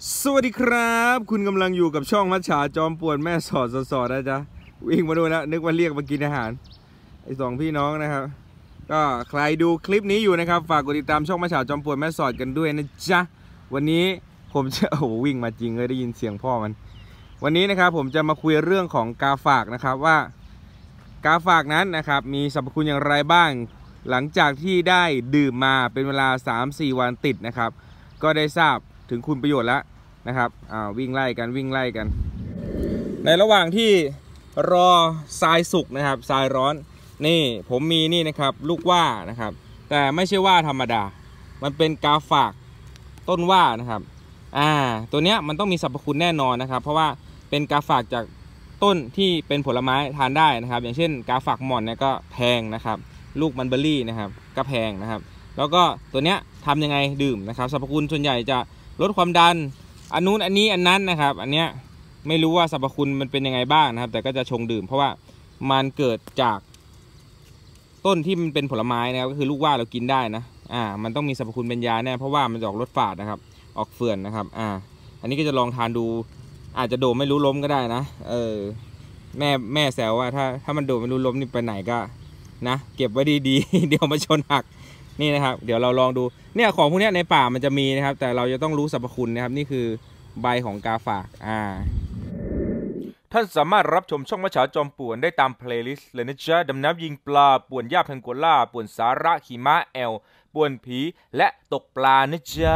สวัสดีครับคุณกำลังอยู่กับช่องมัจฉาจอมป่วนแม่สอดสอดนะจ๊ะวิ่งมาดูนะนึกว่าเรียกมากินอาหารไอ้สองพี่น้องนะครับก็ใครดูคลิปนี้อยู่นะครับฝากกดติดตามช่องมัจฉาจอมป่วนแม่สอดกันด้วยนะจ๊ะวันนี้ผมจะโอ้โหวิ่งมาจริงเลยได้ยินเสียงพ่อมันวันนี้นะครับผมจะมาคุยเรื่องของกาฝากนะครับว่ากาฝากนั้นนะครับมีสรรพคุณอย่างไรบ้างหลังจากที่ได้ดื่มมาเป็นเวลา 3-4 วันติดนะครับก็ได้ทราบถึงคุณประโยชน์แล้วนะครับวิ่งไล่กันในระหว่างที่รอทรายสุกนะครับทรายร้อนนี่ผมมีนี่นะครับลูกว่านะครับแต่ไม่ใช่ว่าธรรมดามันเป็นกาฝากต้นว่านะครับตัวเนี้ยมันต้องมีสรรพคุณแน่นอนนะครับเพราะว่าเป็นกาฝากจากต้นที่เป็นผลไม้ทานได้นะครับอย่างเช่นกาฝากหม่อนเนี่ยก็แพงนะครับลูกมันเบอร์รี่นะครับก็แพงนะครับแล้วก็ตัวเนี้ยทำยังไงดื่มนะครับสรรพคุณส่วนใหญ่จะลดความดันอันนู้นอันนี้อันนั้นนะครับอันเนี้ยไม่รู้ว่าสรรพคุณมันเป็นยังไงบ้างนะครับแต่ก็จะชงดื่มเพราะว่ามันเกิดจากต้นที่มันเป็นผลไม้นะครับก็คือลูกว่าเรากินได้นะมันต้องมีสรรพคุณเป็นยาแน่เพราะว่ามันจะออกรสฝาดนะครับออกเฟื่อนนะครับอันนี้ก็จะลองทานดูอาจจะโดดไม่รู้ล้มก็ได้นะแม่แซวว่าถ้ามันโดดไม่รู้ล้มนี่ไปไหนก็นะเก็บไว้ดีๆ เดี๋ยวมาชนหักนี่นะครับเดี๋ยวเราลองดูเนี่ยของพวกนี้ในป่ามันจะมีนะครับแต่เราจะต้องรู้สรรพคุณนะครับนี่คือใบของกาฝากท่านสามารถรับชมช่องมัจฉาจอมป่วนได้ตามเพลย์ลิสต์เลยนะจ๊ะดำน้ำยิงปลาป่วนหญ้าพังโกล่าป่วนสาระขี่ม้าแอลป่วนผีและตกปลานะจ๊ะ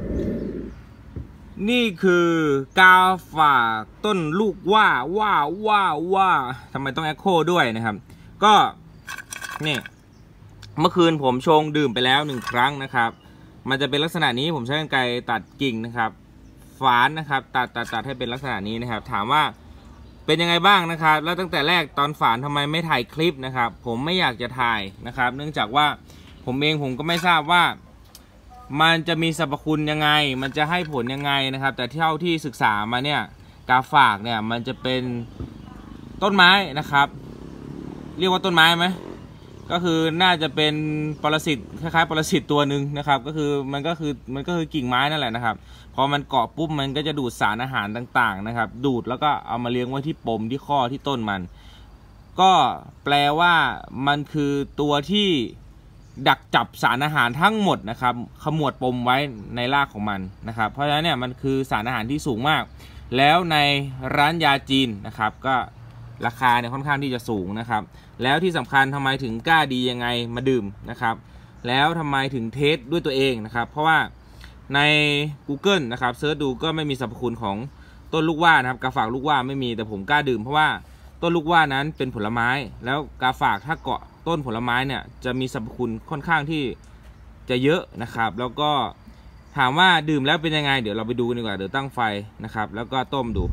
นี่คือกาฝากต้นลูกว่าทำไมต้องแอคโคด้วยนะครับก็นี่เมื่อคืนผมชงดื่มไปแล้ว1ครั้งนะครับมันจะเป็นลักษณะนี้ผมใช้กรรไกรตัดกิ่งนะครับฝานนะครับตัดให้เป็นลักษณะนี้นะครับถามว่าเป็นยังไงบ้างนะครับแล้วตั้งแต่แรกตอนฝานทำไมไม่ถ่ายคลิปนะครับผมไม่อยากจะถ่ายนะครับเนื่องจากว่าผมก็ไม่ทราบว่ามันจะมีสรรพคุณยังไงมันจะให้ผลยังไงนะครับแต่เท่าที่ศึกษามาเนี่ยกาฝากเนี่ยมันจะเป็นต้นไม้นะครับเรียกว่าต้นไม้ไหมก็คือน่าจะเป็นปรสิตคล้ายๆปรสิตตัวหนึ่งนะครับก็คือมันก็คือกิ่งไม้นั่นแหละนะครับพอมันเกาะปุ๊บมันก็จะดูดสารอาหารต่างๆนะครับดูดแล้วก็เอามาเลี้ยงไว้ที่ปมที่ข้อที่ต้นมันก็แปลว่ามันคือตัวที่ดักจับสารอาหารทั้งหมดนะครับขมวดปมไว้ในรากของมันนะครับเพราะฉะนั้นเนี่ยมันคือสารอาหารที่สูงมากแล้วในร้านยาจีนนะครับก็ราคาเนี่ยค่อนข้างที่จะสูงนะครับแล้วที่สำคัญทำไมถึงกล้าดียังไงมาดื่มนะครับแล้วทำไมถึงเทสด้วยตัวเองนะครับเพราะว่าใน Google นะครับเซิร์ชดูก็ไม่มีสรรพคุณของต้นลูกว่านะครับกาฝากลูกว่าไม่มีแต่ผมกล้าดื่มเพราะว่าต้นลูกว่านั้นเป็นผลไม้แล้วกาฝากถ้าเกาะต้นผลไม้เนี่ยจะมีสรรพคุณค่อนข้างที่จะเยอะนะครับแล้วก็ถามว่าดื่มแล้วเป็นยังไงเดี๋ยวเราไปดูกันดีกว่าเดี๋ยวตั้งไฟนะครับแล้วก็ต้มดู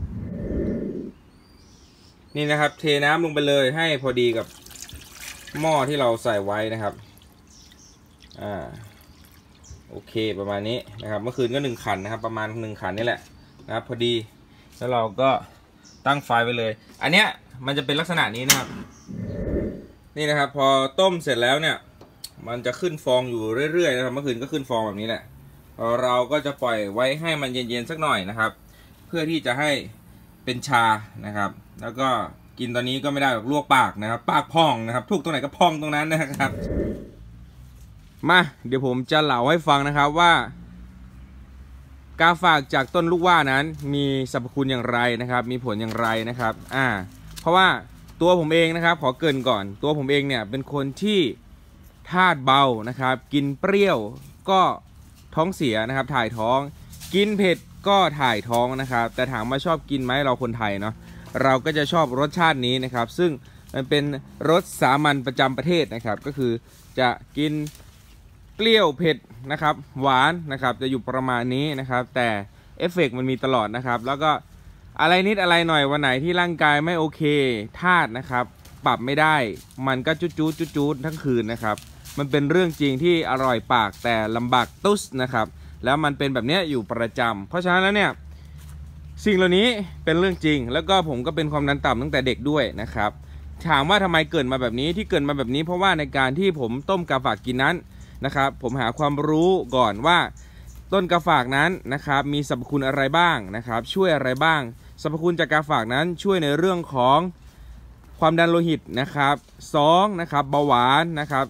นี่นะครับเทน้ำลงไปเลยให้พอดีกับหม้อที่เราใส่ไว้นะครับโอเคประมาณนี้นะครับเมื่อคืนก็1ขันนะครับประมาณ1ขันนี่แหละนะครับพอดีแล้วเราก็ตั้งไฟไปเลยอันเนี้ยมันจะเป็นลักษณะนี้นะครับนี่นะครับพอต้มเสร็จแล้วเนี่ยมันจะขึ้นฟองอยู่เรื่อยๆนะครับเมื่อคืนก็ขึ้นฟองแบบนี้แหละเราก็จะปล่อยไว้ให้มันเย็นๆสักหน่อยนะครับเพื่อที่จะให้เป็นชานะครับแล้วก็กินตอนนี้ก็ไม่ได้หรอกลวกปากนะครับปากพองนะครับทุกตรงไหนก็พองตรงนั้นนะครับมาเดี๋ยวผมจะเล่าให้ฟังนะครับว่ากาฝากจากต้นลูกว่านั้นมีสรรพคุณอย่างไรนะครับมีผลอย่างไรนะครับเพราะว่าตัวผมเองนะครับขอเกริ่นก่อนตัวผมเองเนี่ยเป็นคนที่ธาตุเบานะครับกินเปรี้ยวก็ท้องเสียนะครับถ่ายท้องกินเผ็ดก็ถ่ายท้องนะครับแต่ถามว่าชอบกินไหมเราคนไทยเนาะเราก็จะชอบรสชาตินี้นะครับซึ่งมันเป็นรสสามัญประจำประเทศนะครับก็คือจะกินเปรี้ยวเผ็ดนะครับหวานนะครับจะอยู่ประมาณนี้นะครับแต่เอฟเฟกต์มันมีตลอดนะครับแล้วก็อะไรนิดอะไรหน่อยวันไหนที่ร่างกายไม่โอเคธาตุนะครับปรับไม่ได้มันก็จุดทั้งคืนนะครับมันเป็นเรื่องจริงที่อร่อยปากแต่ลำบากตุ๊สนะครับแล้วมันเป็นแบบนี้อยู่ประจำเพราะฉะนั้นแล้วเนี่ยสิ่งเหล่านี้เป็นเรื่องจริงแล้วก็ผมก็เป็นความดันต่ำตั้งแต่เด็กด้วยนะครับถามว่าทำไมเกิดมาแบบนี้ที่เกิดมาแบบนี้เพราะว่าในการที่ผมต้มกาฝากกินนั้นนะครับผมหาความรู้ก่อนว่าต้นกาฝากนั้นนะครับมีสรรพคุณอะไรบ้างนะครับช่วยอะไรบ้างสรรพคุณจากกาฝากนั้นช่วยในเรื่องของความดันโลหิตนะครับ2นะครับเบาหวานนะครับ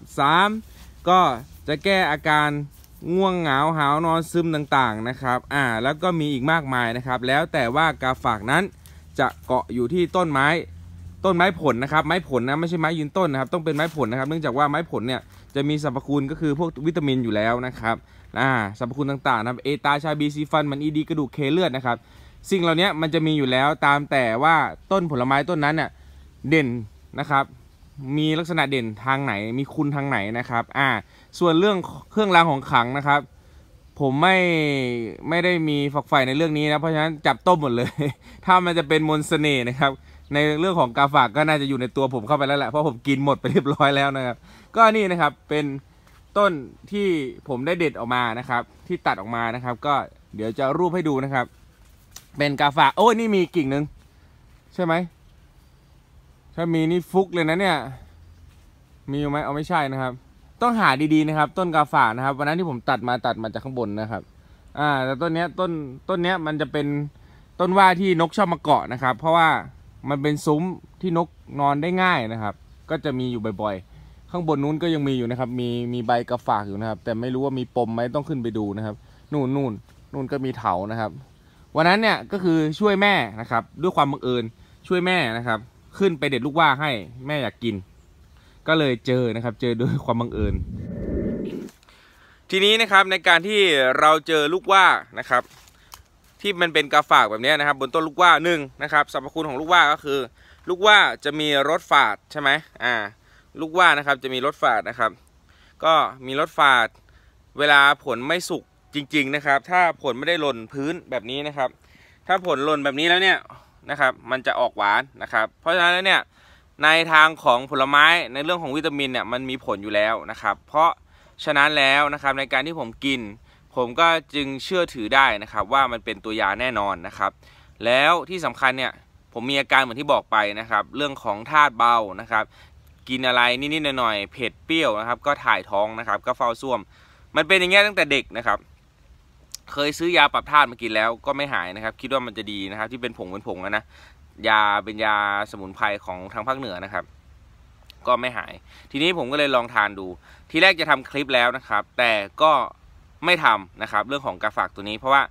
3ก็จะแก้อาการง่วงเหงาหาวนอนซึมต่างๆนะครับแล้วก็มีอีกมากมายนะครับแล้วแต่ว่ากาฝากนั้นจะเกาะอยู่ที่ต้นไม้ผลนะครับไม้ผลนะไม่ใช่ไม้ยืนต้นนะครับต้องเป็นไม้ผลนะครับเนื่องจากว่าไม้ผลเนี่ยจะมีสรรพคุณก็คือพวกวิตามินอยู่แล้วนะครับสรรพคุณต่างๆนะเอตาชาบีซีฟันมันอีดีกระดูกเคเลือดนะครับสิ่งเหล่านี้มันจะมีอยู่แล้วตามแต่ว่าต้นผลไม้ต้นนั้นเนี่ยเด่นนะครับมีลักษณะเด่นทางไหนมีคุณทางไหนนะครับส่วนเรื่องเครื่องรางของขลังนะครับผมไม่ได้มีฝักใฝ่ในเรื่องนี้นะเพราะฉะนั้นจับต้มหมดเลย ถ้ามันจะเป็นมนต์เสน่ห์นะครับในเรื่องของกาฝากก็น่าจะอยู่ในตัวผมเข้าไปแล้วแหละเพราะผมกินหมดไปเรียบร้อยแล้วนะครับก็นี่นะครับเป็นต้นที่ผมได้เด็ดออกมานะครับที่ตัดออกมานะครับก็เดี๋ยวจะรูปให้ดูนะครับเป็นกาฝากโอ้ยนี่มีกิ่งหนึ่งใช่ไหมถ้ามีนี่ฟุกเลยนะเนี่ยมีไหมเอาไม่ใช่นะครับต้องหาดีๆนะครับต้นกาฝากนะครับวันนั้นที่ผมตัดมาจากข้างบนนะครับแต่ต้นเนี้ยมันจะเป็นต้นว่าที่นกชอบมาเกาะนะครับเพราะว่ามันเป็นซุ้มที่นกนอนได้ง่ายนะครับก็จะมีอยู่บ่อยๆข้างบนนู้นก็ยังมีอยู่นะครับมีใบกาฝากอยู่นะครับแต่ไม่รู้ว่ามีปมไหมต้องขึ้นไปดูนะครับนู่นก็มีเถานะครับวันนั้นเนี่ยก็คือช่วยแม่นะครับด้วยความบังเอิญช่วยแม่นะครับขึ้นไปเด็ดลูกว่าให้แม่อยากกินก็เลยเจอนะครับเจอด้วยความบังเอิญทีนี้นะครับในการที่เราเจอลูกว่านะครับที่มันเป็นกาฝากแบบนี้นะครับบนต้นลูกว่านะครับสรรพคุณของลูกว่าก็คือลูกว่าจะมีรสฝาดใช่ไหมลูกว่านะครับจะมีรสฝาดนะครับก็มีรสฝาดเวลาผลไม่สุกจริงๆนะครับถ้าผลไม่ได้หล่นพื้นแบบนี้นะครับถ้าผลหล่นแบบนี้แล้วเนี่ยนะครับมันจะออกหวานนะครับเพราะฉะนั้นแล้วเนี่ยในทางของผลไม้ในเรื่องของวิตามินเนี่ยมันมีผลอยู่แล้วนะครับเพราะฉะนั้นแล้วนะครับในการที่ผมกินผมก็จึงเชื่อถือได้นะครับว่ามันเป็นตัวยาแน่นอนนะครับแล้วที่สำคัญเนี่ยผมมีอาการเหมือนที่บอกไปนะครับเรื่องของธาตุเบานะครับกินอะไรนิดๆหน่อยๆเผ็ดเปรี้ยวนะครับก็ถ่ายท้องนะครับก็เฝ้าซ่วมมันเป็นอย่างเงี้ยตั้งแต่เด็กนะครับเคยซื้อยาปรับธาตุมากินแล้วก็ไม่หายนะครับคิดว่ามันจะดีนะครับที่เป็นผงนะยาเป็นยาสมุนไพรของทางภาคเหนือนะครับก็ไม่หายทีนี้ผมก็เลยลองทานดูทีแรกจะทำคลิปแล้วนะครับแต่ก็ไม่ทำนะครับเรื่องของกาฝากตัวนี้เพราะว่า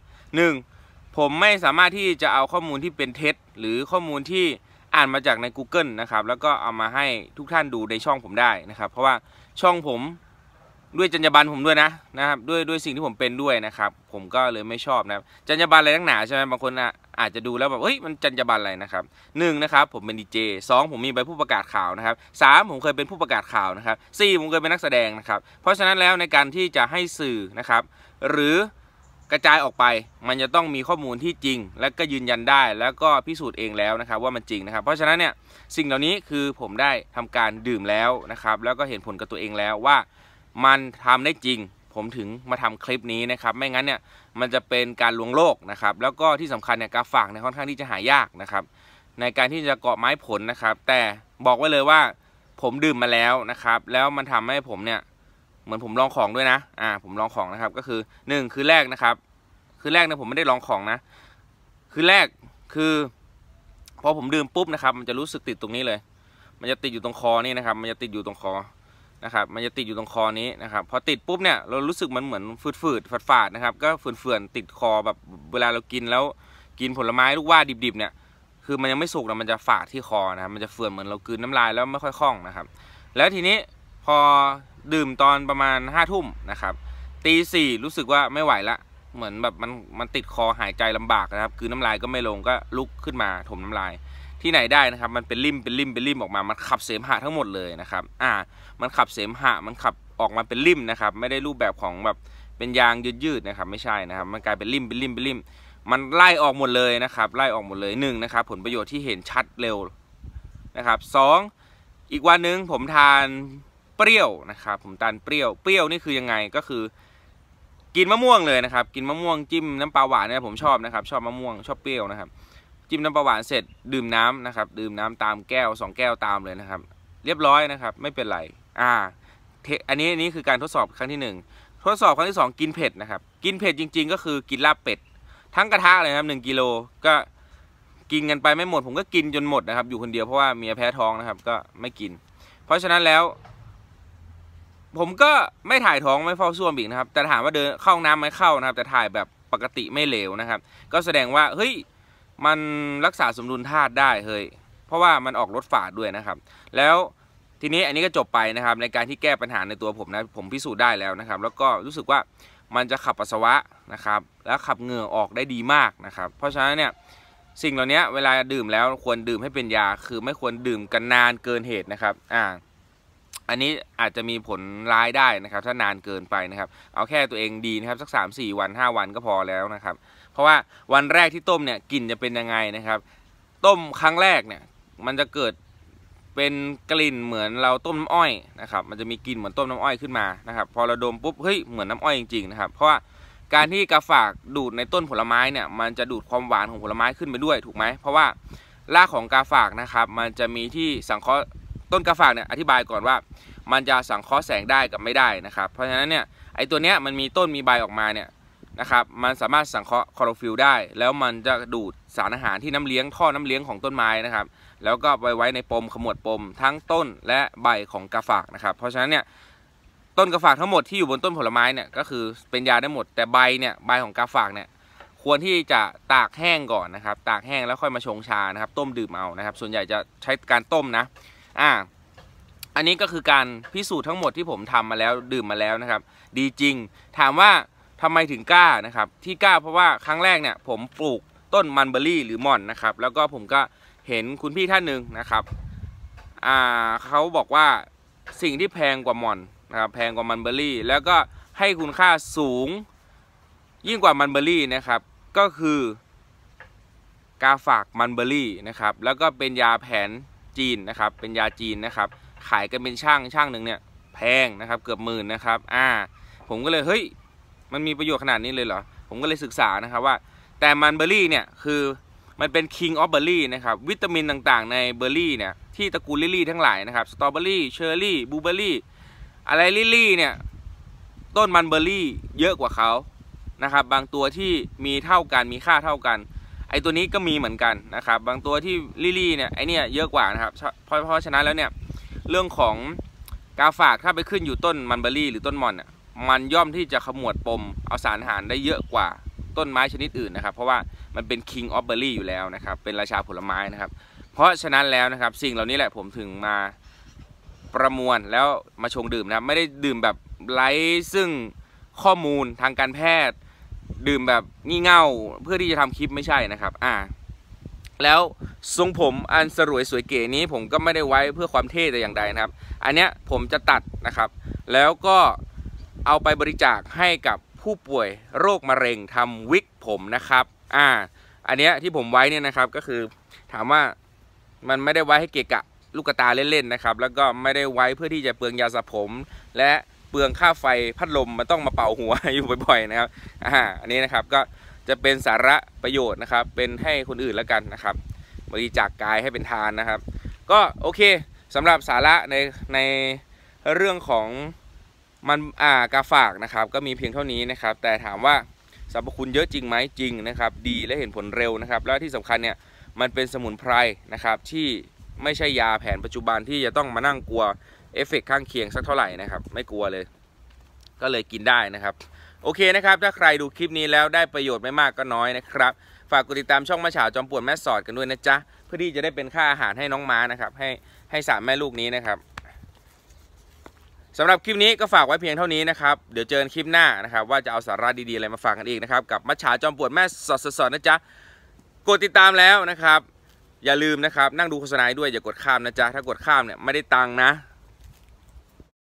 1ผมไม่สามารถที่จะเอาข้อมูลที่เป็นเท็จหรือข้อมูลที่อ่านมาจากใน Google นะครับแล้วก็เอามาให้ทุกท่านดูในช่องผมได้นะครับเพราะว่าช่องผมด้วยจรรยาบรรณผมด้วยนะครับด้วยสิ่งที่ผมเป็นด้วยนะครับผมก็เลยไม่ชอบนะครับจรรยาบรรณอะไรตั้งหนาใช่ไหมบางคนอาจจะดูแล้วแบบเฮ้ยมันจรรยาบรรณอะไรนะครับนะครับผมเป็นดีเจ2ผมมีใบผู้ประกาศข่าวนะครับ3ผมเคยเป็นผู้ประกาศข่าวนะครับ4ผมเคยเป็นนักแสดงนะครับเพราะฉะนั้นแล้วในการที่จะให้สื่อนะครับหรือกระจายออกไปมันจะต้องมีข้อมูลที่จริงและก็ยืนยันได้แล้วก็พิสูจน์เองแล้วนะครับว่ามันจริงนะครับเพราะฉะนั้นเนี่ยสิ่งเหล่านี้คือผมได้ทำการดื่มแล้วนะครับแล้วก็เห็นผลกับตัวเองแล้วว่ามันทำได้จริงผมถึงมาทำคลิปนี้นะครับไม่งั้นเนี่ยมันจะเป็นการลวงโลกนะครับแล้วก็ที่สำคัญเนี่ยกาฝากเนี่ยค่อนข้างที่จะหายากนะครับในการที่จะเกาะไม้ผลนะครับแต่บอกไว้เลยว่าผมดื่มมาแล้วนะครับแล้วมันทำให้ผมเนี่ยเหมือนผมลองของด้วยนะผมลองของนะครับก็คือ1คือแรกนะครับคือแรกเนี่ยผมไม่ได้ลองของนะคือแรกคือพอผมดื่มปุ๊บนะครับมันจะรู้สึกติดตรงนี้เลยมันจะติดอยู่ตรงคอนี่นะครับมันจะติดอยู่ตรงคอนะครับมันจะติดอยู่ตรงคอนี้นะครับพอติดปุ๊บเนี่ยเรารู้สึกมันเหมือนฝืดฝาดนะครับก็เฟื่อนติดคอแบบเวลาเรากินแล้วกินผลไม้ลูกว่าดิบๆเนี่ยคือมันยังไม่สุกนะมันจะฝาดที่คอนะครับมันจะเฟื่อนเหมือนเรากลืนน้ำลายแล้วไม่ค่อยคล่องนะครับแล้วทีนี้พอดื่มตอนประมาณ5 ทุ่มนะครับตี4รู้สึกว่าไม่ไหวละเหมือนแบบมันติดคอหายใจลำบากนะครับคือน้ำลายก็ไม่ลงก็ลุกขึ้นมาถมน้ำลายที่ไหนได้นะครับมันเป็นริ่มออกมามันขับเสมหะทั้งหมดเลยนะครับมันขับเสมหะมันขับออกมาเป็นริ่มนะครับไม่ได้รูปแบบของแบบเป็นยางยืดนะครับไม่ใช่นะครับมันกลายเป็นริ่มมันไล่ออกหมดเลยนะครับไล่ออกหมดเลยนะครับผลประโยชน์ที่เห็นชัดเร็วนะครับ2อีกวันนึงผมทานเปรี้ยวนะครับผมทานเปรี้ยวนี่คือยังไงก็คือกินมะม่วงเลยนะครับกินมะม่วงจิ้มน้ำปลาหวานเนี่ยผมชอบนะครับชอบมะม่วงชอบเปรี้ยวนะครับจิ้มน้ำปลาหวานเสร็จดื่มน้ำนะครับดื่มน้ำตามแก้ว2 แก้วตามเลยนะครับเรียบร้อยนะครับไม่เป็นไรอันนี้คือการทดสอบครั้งที่1 ทดสอบครั้งที่2กินเผ็ดนะครับกินเผ็ดจริงๆก็คือกินลาบเป็ดทั้งกระทะเลยครับ1 กิโลก็กินกันไปไม่หมดผมก็กินจนหมดนะครับอยู่คนเดียวเพราะว่าเมียแพ้ท้องนะครับก็ไม่กินเพราะฉะนั้นแล้วผมก็ไม่ถ่ายท้องไม่เฝ้าซ่วมอีกนะครับแต่ถามว่าเดินเข้าน้ำไม่เข้านะครับแต่ถ่ายแบบปกติไม่เหลวนะครับก็แสดงว่าเฮ้ยมันรักษาสมดุลธาตุได้เฮ้ยเพราะว่ามันออกรสฝาดด้วยนะครับแล้วทีนี้อันนี้ก็จบไปนะครับในการที่แก้ปัญหาในตัวผมนะผมพิสูจน์ได้แล้วนะครับแล้วก็รู้สึกว่ามันจะขับปัสสาวะนะครับแล้วขับเหงื่อออกได้ดีมากนะครับเพราะฉะนั้นเนี่ยสิ่งเหล่านี้เวลาดื่มแล้วควรดื่มให้เป็นยาคือไม่ควรดื่มกันนานเกินเหตุนะครับอันนี้อาจจะมีผลร้ายได้นะครับถ้านานเกินไปนะครับเอาแค่ตัวเองดีนะครับสัก3-4 วัน5 วันก็พอแล้วนะครับเพราะว่าวันแรกที่ต้มเนี่ยกลิ่นจะเป็นยังไงนะครับต้มครั้งแรกเนี่ยมันจะเกิดเป็นกลิ่นเหมือนเราต้มน้ำอ้อยนะครับมันจะมีกลิ่นเหมือนต้มน้ำอ้อยขึ้นมานะครับพอเราดมปุ๊บเฮ้ยเหมือนน้ำอ้อยจริงๆนะครับเพราะว่าการที่กาฝากดูดในต้นผลไม้เนี่ยมันจะดูดความหวานของผลไม้ขึ้นไปด้วยถูกไหมเพราะว่ารากของกาฝากนะครับมันจะมีที่สังเคราะห์ต้นกาฝากเนี่ยอธิบายก่อนว่ามันจะสังเคราะห์แสงได้กับไม่ได้นะครับเพราะฉะนั้นเนี่ยไอตัวเนี้ยมันมีต้นมีใบออกมาเนี่ยนะครับมันสามารถสังเคราะห์คลอโรฟิลได้แล้วมันจะดูดสารอาหารที่น้ำเลี้ยงท่อน้ำเลี้ยงของต้นไม้นะครับแล้วก็ไปไว้ในปมขมวดปมทั้งต้นและใบของกาฝากนะครับเพราะฉะนั้นเนี่ยต้นกาฝากทั้งหมดที่อยู่บนต้นผลไม้เนี่ยก็คือเป็นยาได้หมดแต่ใบเนี่ยใบของกาฝากเนี่ยควรที่จะตากแห้งก่อนนะครับตากแห้งแล้วค่อยมาชงชานะครับต้มดื่มเอานะครับส่วนใหญ่จะใช้การต้มนะอันนี้ก็คือการพิสูจน์ทั้งหมดที่ผมทำมาแล้วดื่มมาแล้วนะครับดีจริงถามว่าทำไมถึงกล้านะครับที่กล้าเพราะว่าครั้งแรกเนี่ยผมปลูกต้นมันเบอร์รี่หรือม่อนนะครับแล้วก็ผมก็เห็นคุณพี่ท่านหนึ่งนะครับเขาบอกว่าสิ่งที่แพงกว่าม่อนนะครับแพงกว่ามันเบอร์รี่แล้วก็ให้คุณค่าสูงยิ่งกว่ามันเบอร์รี่นะครับก็คือกาฝากมันเบอร์รี่นะครับแล้วก็เป็นยาแผนจีนนะครับเป็นยาจีนนะครับขายกันเป็นช่างหนึ่งเนี่ยแพงนะครับเกือบ10,000นะครับผมก็เลยเฮ้ยมันมีประโยชน์ขนาดนี้เลยเหรอผมก็เลยศึกษานะครับว่าแต่มันเบอร์รี่เนี่ยคือมันเป็น King of Berry นะครับวิตามินต่างๆในเบอร์รี่เนี่ยที่ตระกูลลิลลี่ทั้งหลายนะครับสตรอเบอรี่เชอร์รี่บลูเบอร์รี่อะไรลิลลี่เนี่ยต้นมันเบอร์รี่เยอะกว่าเขานะครับบางตัวที่มีเท่ากันมีค่าเท่ากันไอตัวนี้ก็มีเหมือนกันนะครับบางตัวที่ลิลลี่เนี่ยไอเนี่ยเยอะกว่านะครับเพราะฉะนั้นแล้วเนี่ยเรื่องของกาฝากถ้าไปขึ้นอยู่ต้นมันเบอร์รี่หรือต้นม่อนเนี่ยมันย่อมที่จะขมวดปมเอาสารอาหารได้เยอะกว่าต้นไม้ชนิดอื่นนะครับเพราะว่ามันเป็น King of Berry อยู่แล้วนะครับเป็นราชาผลไม้นะครับเพราะฉะนั้นแล้วนะครับสิ่งเหล่านี้แหละผมถึงมาประมวลแล้วมาชงดื่มนะครับไม่ได้ดื่มแบบไร้ซึ่งข้อมูลทางการแพทย์ดื่มแบบงี่เง่าเพื่อที่จะทำคลิปไม่ใช่นะครับแล้วทรงผมอันสรวยสวยเก๋นี้ผมก็ไม่ได้ไว้เพื่อความเท่แต่อย่างใดนะครับอันเนี้ยผมจะตัดนะครับแล้วก็เอาไปบริจาคให้กับผู้ป่วยโรคมะเร็งทำวิกผมนะครับอันเนี้ยที่ผมไว้เนี่ยนะครับก็คือถามว่ามันไม่ได้ไว้ให้เกะกะลูกตาเล่นๆนะครับแล้วก็ไม่ได้ไว้เพื่อที่จะเปลืองยาสระผมและเปลืองค่าไฟพัดลมมันต้องมาเป่าหัวอยู่บ่อยๆนะครับอันนี้นะครับก็จะเป็นสาระประโยชน์นะครับเป็นให้คนอื่นแล้วกันนะครับบริจาคกายให้เป็นทานนะครับก็โอเคสำหรับสาระในเรื่องของมันกาฝากนะครับก็มีเพียงเท่านี้นะครับแต่ถามว่าสรรพคุณเยอะจริงไหมจริงนะครับดีและเห็นผลเร็วนะครับแล้วที่สำคัญเนี่ยมันเป็นสมุนไพรนะครับที่ไม่ใช่ยาแผนปัจจุบันที่จะต้องมานั่งกลัวเอฟเฟกต์ข้างเคียงสักเท่าไหร่นะครับไม่กลัวเลยก็เลยกินได้นะครับโอเคนะครับถ้าใครดูคลิปนี้แล้วได้ประโยชน์ไม่มากก็น้อยนะครับฝากกดติดตามช่องมะฉาวจอมป่วนแม่สอดกันด้วยนะจ๊ะเพื่อที่จะได้เป็นค่าอาหารให้น้องม้านะครับให้3 แม่ลูกนี้นะครับสำหรับคลิปนี้ก็ฝากไว้เพียงเท่านี้นะครับเดี๋ยวเจอกันคลิปหน้านะครับว่าจะเอาสาระดีๆอะไรมาฝากกันอีกนะครับกับมะฉาวจอมป่วนแม่สอดนะจ๊ะกดติดตามแล้วนะครับอย่าลืมนะครับนั่งดูโฆษณาด้วยอย่ากดข้ามนะจ๊ะถ้ากดข้ามเนี่ยไม่ได้ตังค์นะ